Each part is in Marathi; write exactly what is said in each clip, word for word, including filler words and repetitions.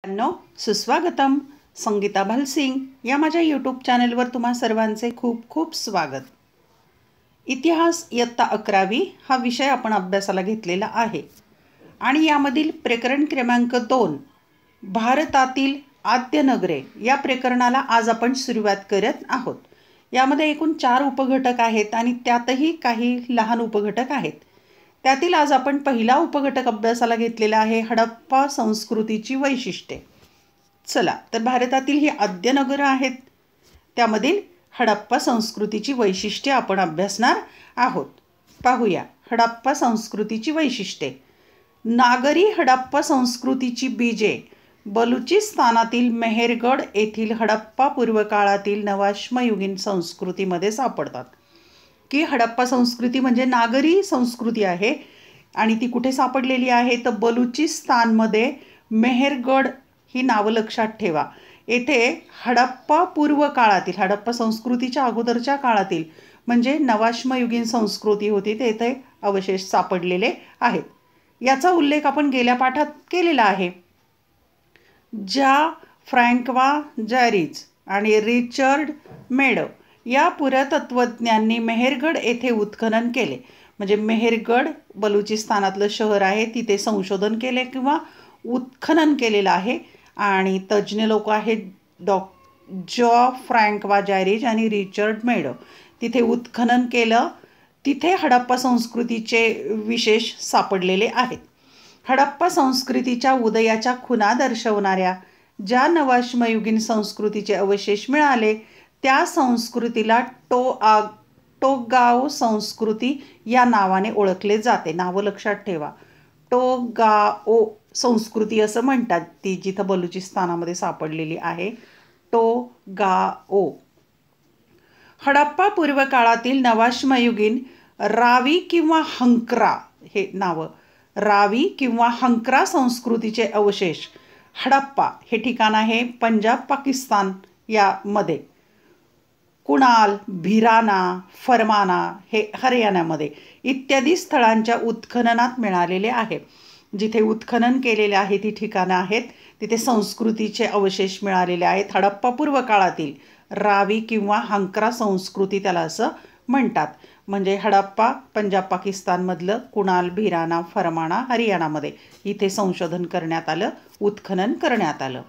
नो सुस्वागतम. संगीता भालसिंग या माझ्या यूट्यूब चॅनलवर तुम्हा सर्वांचे खूप खूप स्वागत. इतिहास इयत्ता अकरावी हा विषय आपण अभ्यासाला घेतलेला आहे आणि यामधील प्रकरण क्रमांक दोन भारतातील आद्य नगरे या प्रकरणाला आज आपण सुरुवात करत आहोत. यामध्ये एकूण चार उपघटक आहेत आणि त्यातही काही लहान उपघटक आहेत. त्यातील आज आपण पहिला उपघटक अभ्यासाला घेतलेला आहे हडप्पा संस्कृतीची वैशिष्ट्ये. चला तर भारतातील ही आद्य नगरं आहेत त्यामधील हडप्पा संस्कृतीची वैशिष्ट्ये आपण अभ्यासणार आहोत. पाहूया हडप्पा संस्कृतीची वैशिष्ट्ये. नागरी हडप्पा संस्कृतीची बीजे बलुचिस्तानातील मेहरगड येथील हडप्पा पूर्व काळातील नवाश्मयुगीन संस्कृतीमध्ये सापडतात. की हडप्पा संस्कृती म्हणजे नागरी संस्कृती आहे आणि ती कुठे सापडलेली आहे तर बलुचिस्तानमध्ये मेहरगड ही नावं लक्षात ठेवा. येथे हडप्पा पूर्व काळातील हडप्पा संस्कृतीच्या अगोदरच्या काळातील म्हणजे नवाश्मयुगीन संस्कृती होती तेथे अवशेष सापडलेले आहेत. याचा उल्लेख आपण गेल्या पाठात केलेला आहे. ज्या फ्रँकवा जॅरिज आणि रिचर्ड मेडो या पुरातत्त्वज्ञांनी मेहरगड येथे उत्खनन केले. म्हणजे मेहरगड बलुचिस्तानातलं शहर आहे तिथे संशोधन केले किंवा उत्खनन केलेलं आहे आणि तज्ज्ञ लोक आहेत डॉ जॉ फ्रँकवा जॅरिज आणि रिचर्ड मेडो. तिथे उत्खनन केलं तिथे हडप्पा संस्कृतीचे विशेष सापडलेले आहेत. हडप्पा संस्कृतीच्या उदयाच्या खुणा दर्शवणाऱ्या ज्या नवाश्मयुगीन संस्कृतीचे अवशेष मिळाले त्या संस्कृतीला टो आ टोगाओ संस्कृती या नावाने ओळखले जाते. नावं लक्षात ठेवा. टोगाओ संस्कृती असं म्हणतात ती जिथं बलुचिस्तानामध्ये सापडलेली आहे. टोगाओ. हडप्पा पूर्व काळातील नवाश्मयुगीन रावी किंवा हंक्रा हे नावं रावी किंवा हंक्रा संस्कृतीचे अवशेष हडप्पा हे ठिकाण आहे पंजाब पाकिस्तान यामध्ये. कुणाल, भिराना, फरमाना हे हरियाणामध्ये इत्यादी स्थळांच्या उत्खननात मिळालेले आहे. जिथे उत्खनन केलेले आहे ती ठिकाणं आहेत तिथे संस्कृतीचे अवशेष मिळालेले आहेत. हडप्पा पूर्व काळातील रावी किंवा हंक्रा संस्कृती त्याला असं म्हणतात. म्हणजे हडप्पा पंजाब पाकिस्तानमधलं, कुणाल, भिराना, फरमाना हरियाणामध्ये इथे संशोधन करण्यात आलं, उत्खनन करण्यात आलं.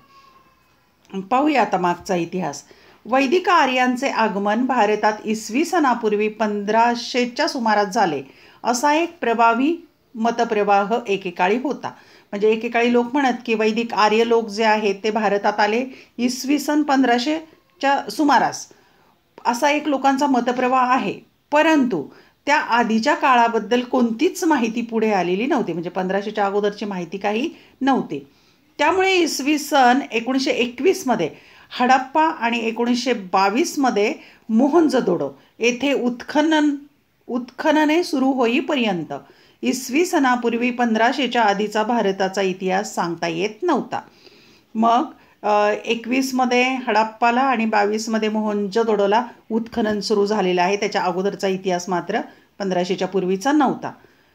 पाहूया आता मागचा इतिहास. वैदिक आर्यांचे आगमन भारतात इसवी सनापूर्वी पंधराशेच्या सुमारास झाले असा एक प्रभावी मतप्रवाह एकेकाळी होता. म्हणजे एकेकाळी लोक म्हणत की वैदिक आर्य लोक जे आहेत ते भारतात आले इसवी सन पंधराशेच्या सुमारास असा एक लोकांचा मतप्रवाह आहे. परंतु त्या आधीच्या काळाबद्दल कोणतीच माहिती पुढे आलेली नव्हती. म्हणजे पंधराशेच्या अगोदरची माहिती काही नव्हती. त्यामुळे इसवी सन एकोणीसशे एकवीसमध्ये हडप्पा आणि एकोणीसशे बावीसमध्ये मोहनजोदडो येथे उत्खनन उत्खनने सुरू होईपर्यंत इसवी सनापूर्वी पंधराशेच्या आधीचा भारताचा इतिहास सांगता येत नव्हता. मग एकवीसमध्ये हडप्पाला आणि बावीसमध्ये मोहनजोदडोला उत्खनन सुरू झालेलं आहे. त्याच्या अगोदरचा इतिहास मात्र पंधराशेच्या पूर्वीचा नव्हता.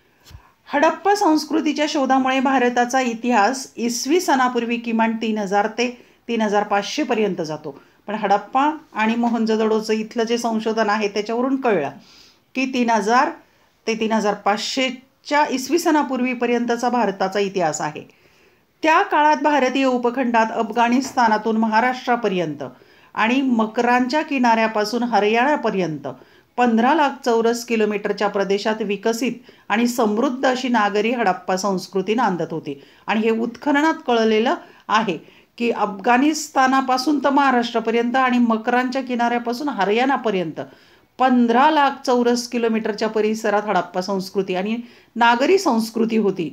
हडप्पा संस्कृतीच्या शोधामुळे भारताचा इतिहास इसवी सनापूर्वी किमान तीन हजार ते तीन हजार पाचशेपर्यंत जातो. पण हडप्पा आणि मोहनजोदडोचं इथलं जे संशोधन आहे त्याच्यावरून कळलं की तीन हजार ते तीन हजार पाचशेच्या इसवी सनापूर्वीपर्यंतचा भारताचा इतिहास आहे. त्या काळात भारतीय उपखंडात अफगाणिस्तानातून महाराष्ट्रापर्यंत आणि मकरांच्या किनाऱ्यापासून हरियाणापर्यंत पंधरा लाख चौरस किलोमीटरच्या प्रदेशात विकसित आणि समृद्ध अशी नागरी हडप्पा संस्कृती नांदत होती. आणि हे उत्खननात कळलेलं आहे की अफगाणिस्तानापासून तर महाराष्ट्रापर्यंत आणि मकरांच्या किनाऱ्यापासून हरियाणापर्यंत पंधरा लाख चौरस किलोमीटरच्या परिसरात हडप्पा संस्कृती आणि नागरी संस्कृती होती.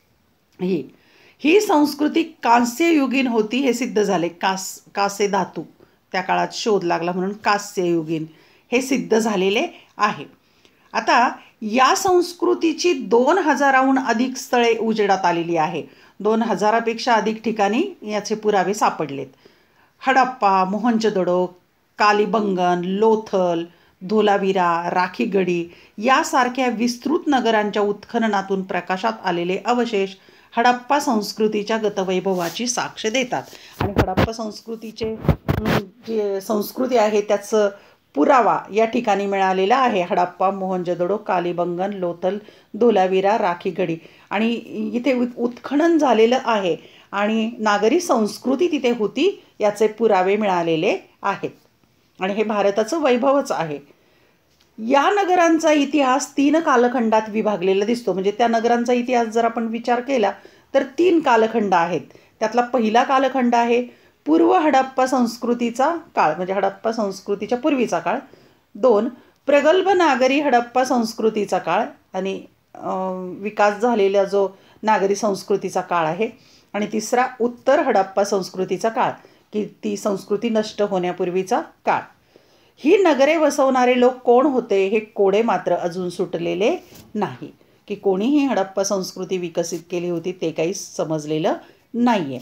ही ही संस्कृती कांस्ययुगीन होती हे सिद्ध झाले. कास कासे धातू त्या काळात शोध लागला म्हणून कांस्ययुगीन हे सिद्ध झालेले आहे. आता या संस्कृतीची दोन हजाराहून अधिक स्थळे उजेडात आलेली आहे. दोन हजारापेक्षा अधिक ठिकाणी याचे पुरावे सापडलेत. हडप्पा, मोहनजोदडो, कालिबंगन, लोथल, धोलावीरा, राखीगडी यासारख्या विस्तृत नगरांच्या उत्खननातून प्रकाशात आलेले अवशेष हडप्पा संस्कृतीच्या गतवैभवाची साक्ष देतात. आणि हडप्पा संस्कृतीचे अं, जे संस्कृती आहे त्याचं पुरावा या ठिकाणी मिळालेला आहे. हडप्पा, मोहनजोदडो, कालिबंगन, लोथल, धोलावीरा, राखीगढी आणि इथे उत उत्खनन झालेलं आहे आणि नागरी संस्कृती तिथे होती याचे पुरावे मिळालेले आहेत. आणि हे भारताचं वैभवच आहे. या नगरांचा इतिहास तीन कालखंडात विभागलेला दिसतो. म्हणजे त्या नगरांचा इतिहास जर आपण विचार केला तर तीन कालखंड आहेत. त्यातला पहिला कालखंड आहे पूर्व हडप्पा संस्कृतीचा काळ, म्हणजे हडप्पा संस्कृतीच्या पूर्वीचा काळ. दोन, प्रगल्भ नागरी हडप्पा संस्कृतीचा काळ आणि विकास झालेला जो नागरी संस्कृतीचा काळ आहे. आणि तिसरा, उत्तर हडप्पा संस्कृतीचा काळ, की ती संस्कृती नष्ट होण्यापूर्वीचा काळ. ही नगरे वसवणारे लोक कोण होते हे कोडे मात्र अजून सुटलेले नाही, की कोणीही हडप्पा संस्कृती विकसित केली होती ते काही समजलेलं नाही आहे.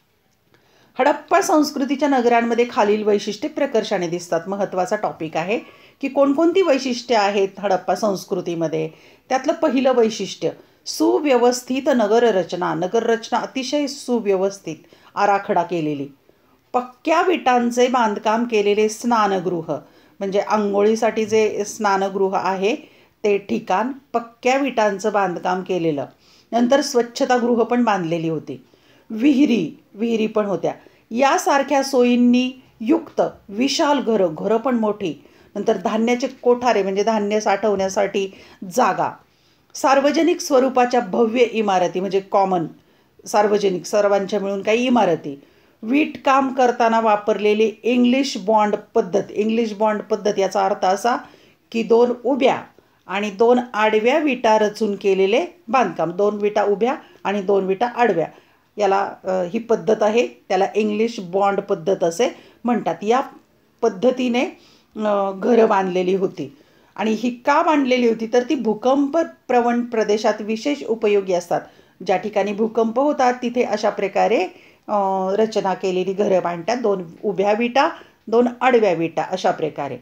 हडप्पा संस्कृतीच्या नगरांमध्ये खालील वैशिष्ट्ये प्रकर्षाने दिसतात. महत्त्वाचा टॉपिक आहे की कोणकोणती वैशिष्ट्ये आहेत हडप्पा संस्कृतीमध्ये. त्यातलं पहिलं वैशिष्ट्य, सुव्यवस्थित नगररचना. नगररचना अतिशय सुव्यवस्थित, आराखडा केलेली. पक्क्या विटांचे बांधकाम केलेले स्नानगृह, म्हणजे आंघोळीसाठी जे स्नानगृह आहे ते ठिकाण पक्क्या विटांचं बांधकाम केलेलं. नंतर स्वच्छतागृह पण बांधलेली होती. विहिरी विहिरी पण होत्या. यासारख्या सोयींनी युक्त विशाल घरं घरं पण मोठी. नंतर धान्याचे कोठारे, म्हणजे धान्य साठवण्यासाठी जागा. सार्वजनिक स्वरूपाच्या भव्य इमारती, म्हणजे कॉमन सार्वजनिक सर्वांच्या मिळून काही इमारती. वीटकाम करताना वापरलेली इंग्लिश बॉन्ड पद्धत. इंग्लिश बॉन्ड पद्धत याचा अर्थ असा की दोन उभ्या आणि दोन आडव्या विटा रचून केलेले बांधकाम. दोन विटा उभ्या आणि दोन विटा आडव्या, याला ही पद्धत आहे, त्याला इंग्लिश बॉन्ड पद्धत असे म्हणतात. या पद्धतीने घरं बांधलेली होती. आणि ही का बांधलेली होती तर ती भूकंप प्रवण प्रदेशात विशेष उपयोगी असतात. ज्या ठिकाणी भूकंप होतात तिथे अशा प्रकारे रचना केलेली घरं बांधतात. दोन उभ्या विटा, दोन आडव्या विटा अशा प्रकारे.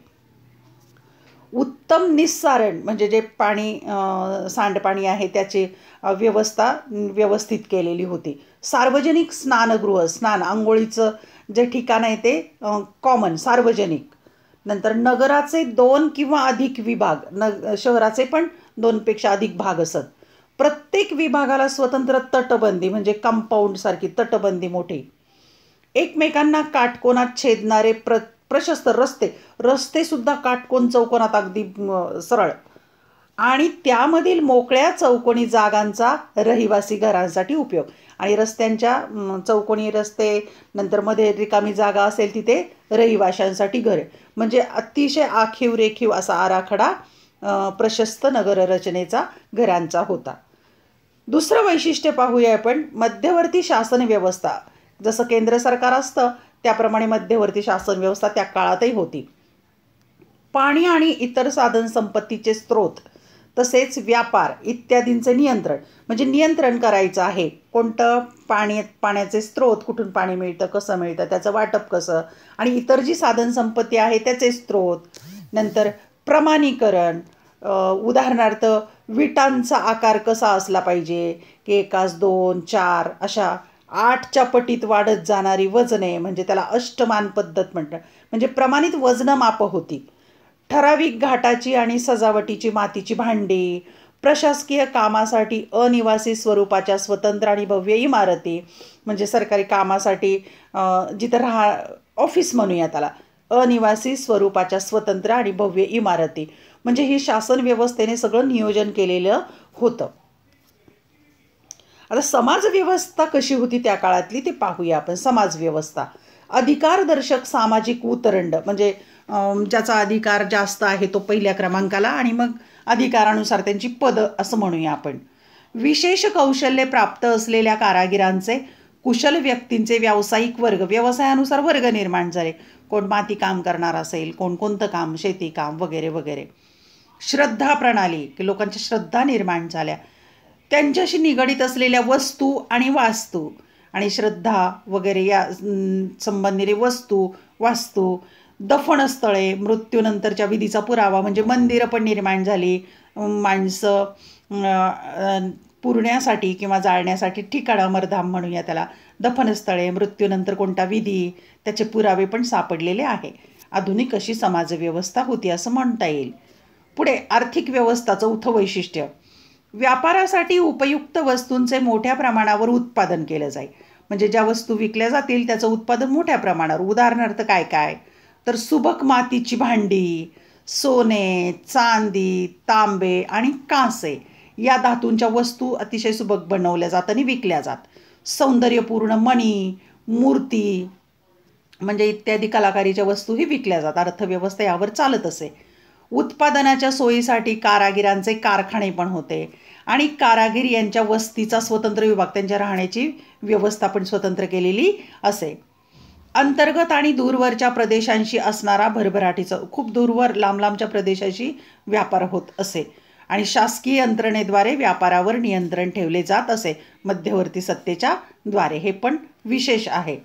उत्तम निस्सारण, म्हणजे जे पाणी सांडपाणी आहे त्याची व्यवस्था व्यवस्थित केलेली होती. सार्वजनिक स्नानगृह, स्नान आंघोळीचं जे ठिकाण आहे ते कॉमन सार्वजनिक. नंतर नगराचे दोन किंवा अधिक विभाग, न शहराचे पण दोनपेक्षा अधिक भाग असत. प्रत्येक विभागाला स्वतंत्र तटबंदी, म्हणजे कंपाऊंड सारखी तटबंदी मोठी. एकमेकांना काटकोनात छेदणारे प्र प्रशस्त रस्ते रस्ते सुद्धा काटकोन चौकोनात अगदी सरळ. आणि त्यामधील मोकळ्या चौकोनी जागांचा रहिवासी घरांसाठी उपयोग. आणि रस्त्यांच्या चौकोनी रस्ते, नंतर मध्ये रिकामी जागा असेल तिथे रहिवाशांसाठी घरे. म्हणजे अतिशय आखीव रेखीव असा आराखडा प्रशस्त नगररचनेचा घरांचा होता. दुसरं वैशिष्ट्य पाहूया आपण, मध्यवर्ती शासन व्यवस्था. जसं केंद्र सरकार असतं त्याप्रमाणे मध्यवर्ती शासन व्यवस्था त्या काळातही होती. पाणी आणि इतर साधन संपत्तीचे स्रोत तसेच व्यापार इत्यादींचे नियंत्रण, म्हणजे नियंत्रण करायचं आहे. कोणतं पाणी, पाण्याचे स्रोत, कुठून पाणी मिळतं, कसं मिळतं, त्याचं वाटप कसं, आणि इतर जी साधन संपत्ती आहे त्याचे स्रोत. नंतर प्रमाणीकरण, उदाहरणार्थ विटांचा आकार कसा असला पाहिजे की एकाच दोन चार अशा आठच्या पटीत वाढत जाणारी वजने, म्हणजे त्याला अष्टमान पद्धत म्हणतात. म्हणजे प्रमाणित वजनमाप होती. ठराविक घाटाची आणि सजावटीची मातीची भांडी. प्रशासकीय कामासाठी अनिवासी स्वरूपाच्या स्वतंत्र आणि भव्य इमारती, म्हणजे सरकारी कामासाठी जिथं राहा ऑफिस म्हणूया त्याला, अनिवासी स्वरूपाच्या स्वतंत्र आणि भव्य इमारती. म्हणजे ही शासन व्यवस्थेने सगळं नियोजन केलेलं होतं. आता समाज व्यवस्था कशी होती त्या काळातली ते पाहूया आपण. समाज व्यवस्था, अधिकारदर्शक सामाजिक उतरंड, म्हणजे ज्याचा अधिकार जास्त आहे तो पहिल्या क्रमांकाला आणि मग अधिकारानुसार त्यांची पदं असं म्हणूया आपण. विशेष कौशल्य प्राप्त असलेल्या कारागिरांचे, कुशल व्यक्तींचे व्यावसायिक वर्ग, व्यवसायानुसार वर्ग निर्माण झाले. कोण माती काम करणार असेल, कोण कोणतं काम, शेती काम वगैरे वगैरे. श्रद्धा प्रणाली, की लोकांच्या श्रद्धा निर्माण झाल्या. त्यांच्याशी निगडीत असलेल्या वस्तू आणि वास्तू, आणि श्रद्धा वगैरे या संबंधित वस्तू वास्तू. दफनस्थळे, मृत्यूनंतरच्या विधीचा पुरावा, म्हणजे मंदिरं पण निर्माण झाली. माणसं पुरण्यासाठी किंवा जाळण्यासाठी ठिकाण, अमरधाम म्हणूया त्याला, दफनस्थळे, मृत्यूनंतर कोणता विधी, त्याचे पुरावे पण सापडलेले आहे. आधुनिक अशी समाजव्यवस्था होती असं म्हणता येईल. पुढे आर्थिक व्यवस्था, चौथं वैशिष्ट्य. व्यापारासाठी उपयुक्त वस्तूंचे मोठ्या प्रमाणावर उत्पादन केलं जाई. म्हणजे ज्या वस्तू विकल्या जातील त्याचं उत्पादन मोठ्या प्रमाणावर. उदाहरणार्थ काय काय तर सुबक मातीची भांडी, सोने, चांदी, तांबे आणि कांसे या धातूंच्या वस्तू अतिशय सुबक बनवल्या जात आणि विकल्या जात. सौंदर्यपूर्ण मणी, मूर्ती म्हणजे इत्यादी कलाकारीच्या वस्तूही विकल्या जात. अर्थव्यवस्था यावर चालत असे. उत्पादनाच्या सोयीसाठी कारागिरांचे कारखाने पण होते आणि कारागीर यांच्या वस्तीचा स्वतंत्र विभाग, त्यांच्या राहण्याची व्यवस्था पण स्वतंत्र केलेली असे. अंतर्गत आणि दूरवरच्या प्रदेशांशी असणारा भरभराटीचा, खूप दूरवर लांब लांबच्या प्रदेशाशी व्यापार होत असे आणि शासकीय यंत्रणेद्वारे व्यापारावर नियंत्रण ठेवले जात असे, मध्यवर्ती सत्तेच्या द्वारे. हे पण विशेष आहे.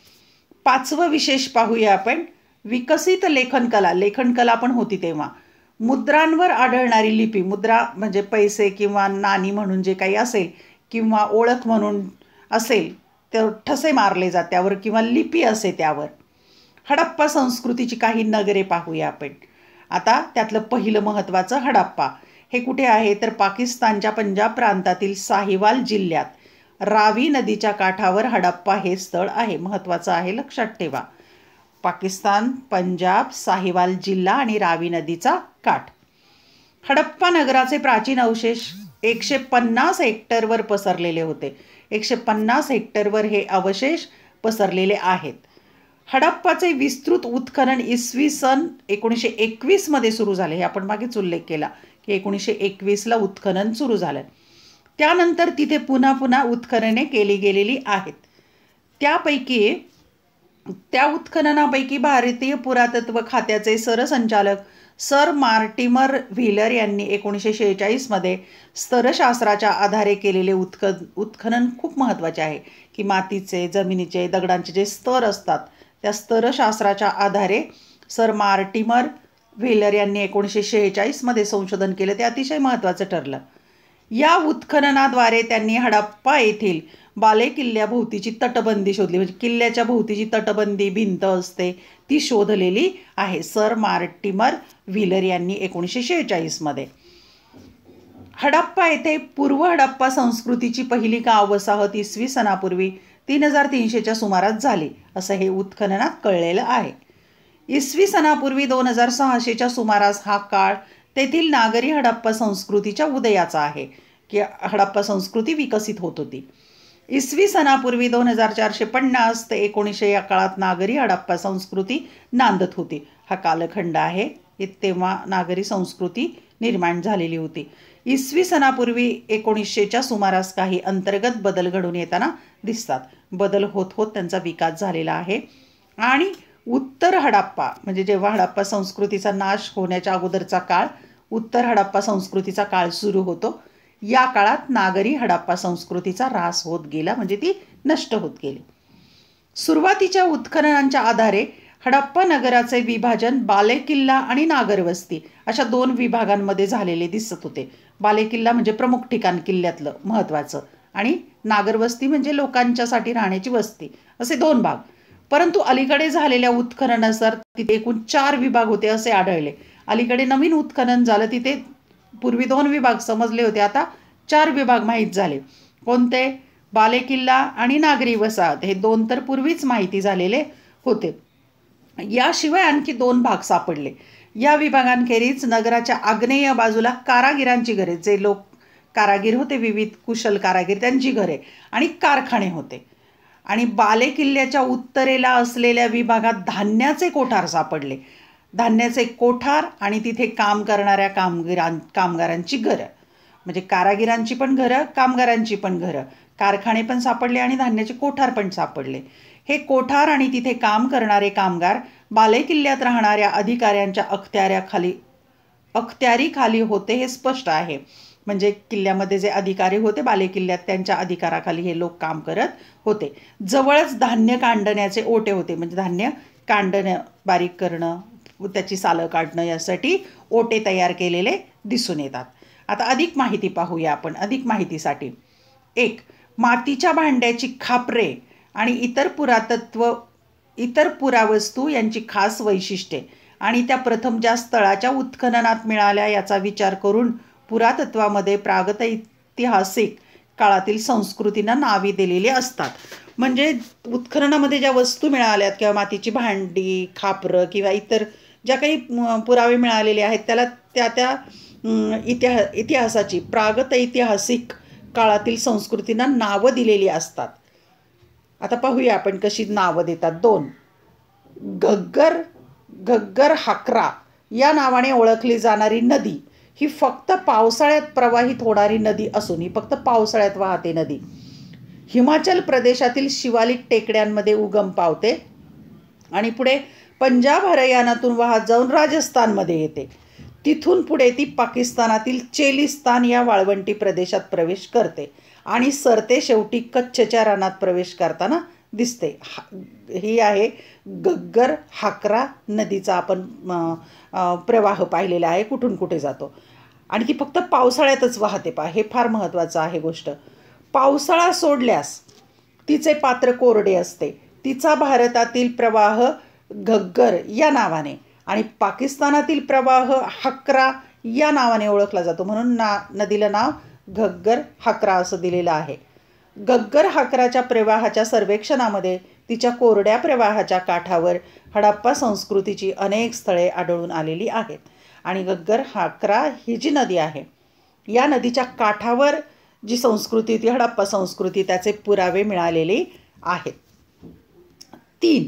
पाचवं विशेष पाहूया आपण, विकसित लेखनकला. लेखनकला पण होती तेव्हा. मुद्रांवर आढळणारी लिपी, मुद्रा म्हणजे पैसे किंवा नाणी म्हणून जे काही असेल किंवा ओळख म्हणून असेल, तर ठसे मारले जात त्यावर किंवा लिपी असे त्यावर. हडप्पा संस्कृतीची काही नगरे पाहूया आपण. आता त्यातलं पहिलं महत्त्वाचं हडप्पा. हे कुठे आहे तर पाकिस्तानच्या पंजाब प्रांतातील साहिवाल जिल्ह्यात रावी नदीच्या काठावर हडप्पा हे स्थळ आहे. महत्त्वाचं आहे, लक्षात ठेवा. पाकिस्तान, पंजाब, साहिवाल जिल्हा आणि रावी नदीचा काठ. हडप्पा नगराचे प्राचीन अवशेष एकशे पन्नास हेक्टरवर पसरलेले होते. एकशे पन्नास हेक्टरवर हे अवशेष पसरलेले आहेत. हडप्पाचे विस्तृत उत्खनन इसवी सन एकोणीसशे एकवीसमध्ये सुरू झाले. हे आपण मागेच उल्लेख केला की एकोणीसशे एकवीसला उत्खनन सुरू झालं. त्यानंतर तिथे पुन्हा पुन्हा उत्खनने केली गेलेली आहेत. त्यापैकी त्या उत्खननापैकी भारतीय पुरातत्व खात्याचे सरसंचालक सर मार्टिमर व्हीलर यांनी एकोणीसशे शेहेचाळीसमध्ये स्तरशास्त्राच्या आधारे केलेले उत्ख उत्खनन खूप महत्त्वाचे आहे की मातीचे, जमिनीचे, दगडांचे जे स्तर असतात त्या स्तरशास्त्राच्या आधारे सर मार्टिमर व्हीलर यांनी एकोणीसशे शेहेचाळीसमध्ये संशोधन केलं. ते अतिशय महत्त्वाचं ठरलं. या उत्खननाद्वारे त्यांनी हडप्पा येथील बाले किल्ल्याभोवतीची तटबंदी शोधली. म्हणजे किल्ल्याच्या भोवतीची तटबंदी, भिंत असते ती शोधलेली आहे सर मार्टिमर व्हीलर यांनी एकोणीसशे शेहेचाळीसमध्ये. हडप्पा येथे पूर्व हडप्पा संस्कृतीची पहिली गाव वसाहत इसवी सनापूर्वी तीन हजार तीनशेच्या सुमारास झाली असं हे उत्खननात कळलेलं आहे. इसवी सनापूर्वी दोन हजार सहाशेच्या सुमारास हा काळ तेथील नागरी हडप्पा संस्कृतीच्या उदयाचा आहे की हडप्पा संस्कृती विकसित होत होती. इसवी सनापूर्वी दोन हजार चारशे पन्नास ते एकोणीसशे या काळात नागरी हडप्पा संस्कृती नांदत होती. हा कालखंड आहे. तेव्हा नागरी संस्कृती निर्माण झालेली होती. इसवी सनापूर्वी एकोणीसशेच्या सुमारास काही अंतर्गत बदल घडून येताना दिसतात. बदल होत होत त्यांचा विकास झालेला आहे. आणि उत्तर हडप्पा म्हणजे जेव्हा हडप्पा संस्कृतीचा नाश होण्याच्या अगोदरचा काळ, उत्तर हडप्पा संस्कृतीचा काळ सुरू होतो. या काळात नागरी हडप्पा संस्कृतीचा ऱ्हास होत गेला, म्हणजे ती नष्ट होत गेली. सुरुवातीच्या उत्खननांच्या आधारे हडप्पा नगराचे विभाजन बालेकिल्ला आणि नागरवस्ती अशा दोन विभागांमध्ये झालेले दिसत होते. बालेकिल्ला म्हणजे प्रमुख ठिकाण किल्ल्यातलं महत्त्वाचं आणि नागरवस्ती म्हणजे लोकांच्यासाठी राहण्याची वस्ती, असे दोन भाग. परंतु अलीकडे झालेल्या उत्खननानुसार तिथे एकूण चार विभाग होते असे आढळले. अलीकडे नवीन उत्खनन झालं, तिथे पूर्वी दोन विभाग समजले होते, आता चार विभाग माहीत झाले. कोणते? बालेकिल्ला आणि नागरी वसाहत. हे दोन तर पूर्वीच माहिती झालेले होते. याशिवाय आणखी दोन भाग सापडले. या विभागांखेरीज नगराच्या आग्नेय बाजूला कारागिरांची घरे, जे लोक कारागीर होते, विविध कुशल कारागीर, त्यांची घरे आणि कारखाने होते. आणि बालेकिल्ल्याच्या उत्तरेला असलेल्या विभागात धान्याचे कोठार सापडले. धान्याचे कोठार आणि तिथे काम करणाऱ्या कामगिरां कामगारांची घरं, म्हणजे कारागिरांची पण घरं, कामगारांची पण घरं, कारखाने पण सापडले आणि धान्याचे कोठार पण सापडले. हे कोठार आणि तिथे काम करणारे कामगार बालेकिल्ल्यात राहणाऱ्या अधिकाऱ्यांच्या अखत्याऱ्याखाली अखत्यारीखाली होते हे स्पष्ट आहे. म्हणजे किल्ल्यामध्ये जे अधिकारी होते बालेकिल्ल्यात त्यांच्या अधिकाराखाली हे लोक काम करत होते. जवळच धान्य कांडण्याचे ओटे होते, म्हणजे धान्य कांडणं, बारीक करणं, त्याची सालं काढणं यासाठी ओटे तयार केलेले दिसून येतात. आता अधिक माहिती पाहूया आपण. अधिक माहितीसाठी एक, मातीच्या भांड्याची खापरे आणि इतर पुरातत्व इतर पुरावस्तू यांची खास वैशिष्ट्ये आणि त्या प्रथम ज्या स्थळाच्या उत्खननात मिळाल्या याचा विचार करून पुरातत्वामध्ये प्रागैतिहासिक काळातील संस्कृतींना नावे दिलेली असतात. म्हणजे उत्खननामध्ये ज्या वस्तू मिळाल्यात किंवा मातीची भांडी, खापरं किंवा इतर ज्या काही पुरावे मिळालेले आहेत त्याला त्या त्या इतिहा इतिहासाची प्रागैतिहासिक काळातील संस्कृतींना नावं दिलेली असतात. आता पाहूया आपण कशी नावं देतात. दोन, घग्गर घग्गर हाकरा या नावाने ओळखली जाणारी नदी ही फक्त पावसाळ्यात प्रवाहित होणारी नदी असून ही फक्त पावसाळ्यात वाहते नदी हिमाचल प्रदेशातील शिवालिक टेकड्यांमध्ये उगम पावते आणि पुढे पंजाब हरियाणातून वाहत जाऊन राजस्थानमध्ये येते. तिथून पुढे ती पाकिस्तानातील चेलिस्तान या वाळवंटी प्रदेशात प्रवेश करते आणि सरते शेवटी कच्छच्या रानात प्रवेश करताना दिसते. ही आहे घग्गर हाकरा नदीचा आपण प्रवाह पाहिलेला आहे, कुठून कुठे जातो आणि ती फक्त पावसाळ्यातच वाहते. पहा, हे फार महत्त्वाचं आहे गोष्ट. पावसाळा सोडल्यास तिचे पात्र कोरडे असते. तिचा भारतातील प्रवाह घग्गर या नावाने आणि पाकिस्तानातील प्रवाह हाकरा या नावाने ओळखला जातो. म्हणून ना नदीला नाव घग्गर हाकरा असं दिलेलं आहे. घग्गर हाकराच्या प्रवाहाच्या सर्वेक्षणामध्ये तिच्या कोरड्या प्रवाहाच्या काठावर हडप्पा संस्कृतीची अनेक स्थळे आढळून आलेली आहेत आणि घग्गर हाकरा ही जी नदी आहे या नदीच्या काठावर जी संस्कृती ती हडप्पा संस्कृती त्याचे पुरावे मिळालेले आहेत. तीन,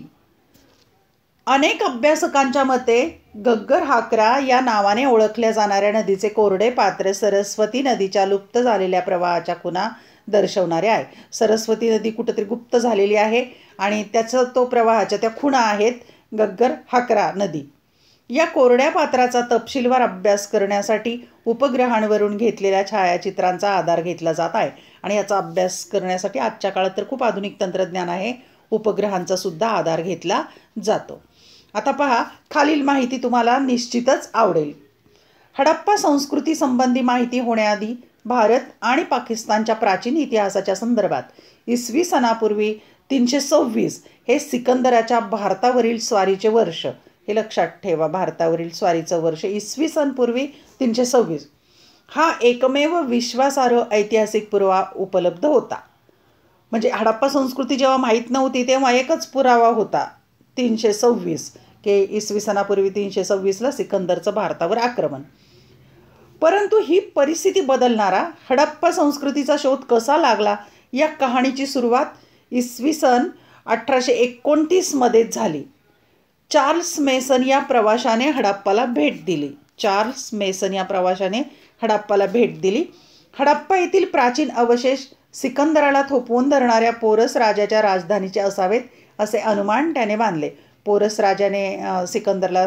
अनेक अभ्यासकांच्या मते घग्गर हाकरा या नावाने ओळखल्या जाणाऱ्या नदीचे कोरडे पात्र सरस्वती नदीच्या लुप्त झालेल्या प्रवाहाच्या खुणा दर्शवणारे आहे. सरस्वती नदी कुठेतरी गुप्त झालेली आहे आणि त्याचा तो प्रवाहाच्या त्या खुणा आहेत घग्गर हाकरा नदी. या कोरड्या पात्राचा तपशीलवार अभ्यास करण्यासाठी उपग्रहांवरून घेतलेल्या छायाचित्रांचा आधार घेतला जात आहे आणि याचा अभ्यास करण्यासाठी आजच्या काळात तर खूप आधुनिक तंत्रज्ञान आहे, उपग्रहांचा सुद्धा आधार घेतला जातो. आता पहा, खालील माहिती तुम्हाला निश्चितच आवडेल. हडप्पा संस्कृती संबंधी माहिती होण्याआधी भारत आणि पाकिस्तानच्या प्राचीन इतिहासाच्या संदर्भात इसवी सनापूर्वी तीनशे सव्वीस हे सिकंदराच्या भारतावरील स्वारीचे वर्ष. हे लक्षात ठेवा, भारतावरील स्वारीचं वर्ष इसवी सन पूर्वी तीनशे सव्वीस हा एकमेव विश्वासार्ह ऐतिहासिक पुरावा उपलब्ध होता. म्हणजे हडप्पा संस्कृती जेव्हा माहीत नव्हती तेव्हा एकच पुरावा होता, तीनशे सव्वीस के इसवी सनापूर्वी तीनशे सव्वीसला सिकंदरचं भारतावर आक्रमण. परंतु ही परिस्थिती बदलणारा हडप्पा संस्कृतीचा शोध कसा लागला या कहाणीची सुरुवात इसवी सन अठराशे एकोणतीसमध्येच झाली. चार्ल्स मेसन या प्रवाशाने हडप्पाला भेट दिली. चार्ल्स मेसन या प्रवाशाने हडप्पाला भेट दिली. हडप्पा येथील प्राचीन अवशेष सिकंदराला थोपवून धरणाऱ्या पोरस राजाच्या राजधानीचे असावेत असे अनुमान त्याने बांधले. पोरस राजाने सिकंदरला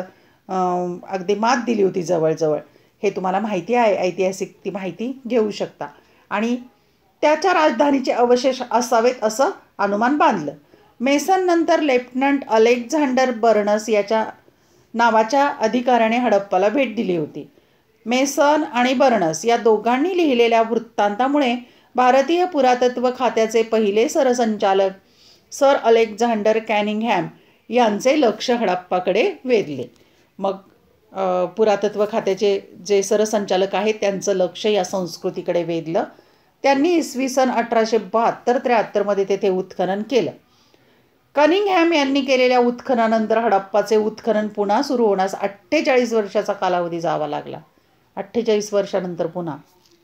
अगदी मात दिली होती जवळजवळ. हे तुम्हाला माहिती आहे, ऐतिहासिक ती माहिती घेऊ शकता. आणि त्याच्या राजधानीचे अवशेष असावेत असं अनुमान बांधलं. मेसन नंतर लेफ्टनंट अलेक्झांडर बर्नस याच्या नावाच्या अधिकाऱ्याने हडप्पाला भेट दिली होती. मेसन आणि बर्नस या दोघांनी लिहिलेल्या वृत्तांतामुळे भारतीय पुरातत्व खात्याचे पहिले सरसंचालक सर अलेक्झांडर कॅनिंगहॅम यांचे लक्ष हडप्पाकडे वेधले. मग पुरातत्व खात्याचे जे सरसंचालक आहेत त्यांचं लक्ष या संस्कृतीकडे वेधलं. त्यांनी इसवी सन अठराशे बहात्तर त्र्याहत्तरमध्ये तेथे उत्खनन केलं. कनिंगहॅम यांनी केलेल्या उत्खननानंतर हडप्पाचे उत्खनन पुन्हा सुरू होण्यास अठ्ठेचाळीस वर्षाचा कालावधी जावा लागला. अठ्ठेचाळीस वर्षानंतर पुन्हा.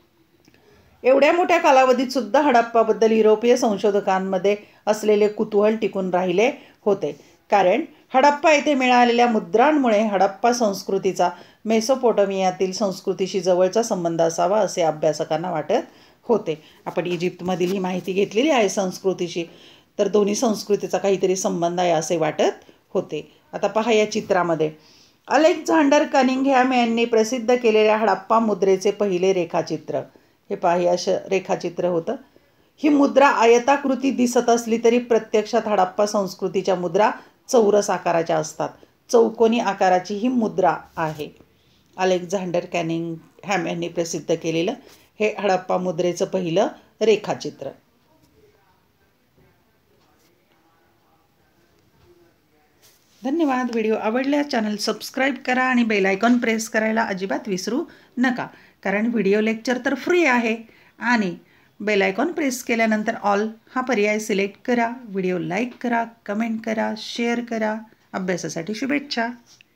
एवढ्या मोठ्या कालावधीत सुद्धा हडप्पाबद्दल युरोपीय संशोधकांमध्ये असलेले कुतूहल टिकून राहिले होते, कारण हडप्पा येथे मिळालेल्या मुद्रांमुळे हडप्पा संस्कृतीचा मेसोपोटामियातील संस्कृतीशी जवळचा संबंध असावा असे अभ्यासकांना वाटत होते. आपण इजिप्तमधील ही माहिती घेतलेली आहे संस्कृतीशी, तर दोन्ही संस्कृतीचा काहीतरी संबंध आहे असे वाटत होते. आता पहा या चित्रामध्ये अलेक्झांडर कनिंगहॅम यांनी प्रसिद्ध केलेल्या हडप्पा मुद्रेचे पहिले रेखाचित्र. हे पहा, हे असं रेखाचित्र होतं. ही मुद्रा आयताकृती दिसत असली तरी प्रत्यक्षात हडप्पा संस्कृतीच्या मुद्रा चौरस आकाराच्या असतात. चौकोनी आकाराची ही मुद्रा आहे. अलेक्झांडर कॅनिंग हॅम यांनी प्रसिद्ध केलेलं हे हडप्पा मुद्रेचं पहिलं रेखाचित्र. धन्यवाद. व्हिडिओ आवडल्यास चॅनल सबस्क्राईब करा आणि बेल आयकॉन प्रेस करायला अजिबात विसरू नका, कारण व्हिडिओ लेक्चर तर फ्री आहे. आणि बेल आयकॉन प्रेस केल्यानंतर ऑल हा पर्याय सिलेक्ट करा. व्हिडिओ लाईक करा, कमेंट करा, शेअर करा. अभ्यासासाठी शुभेच्छा.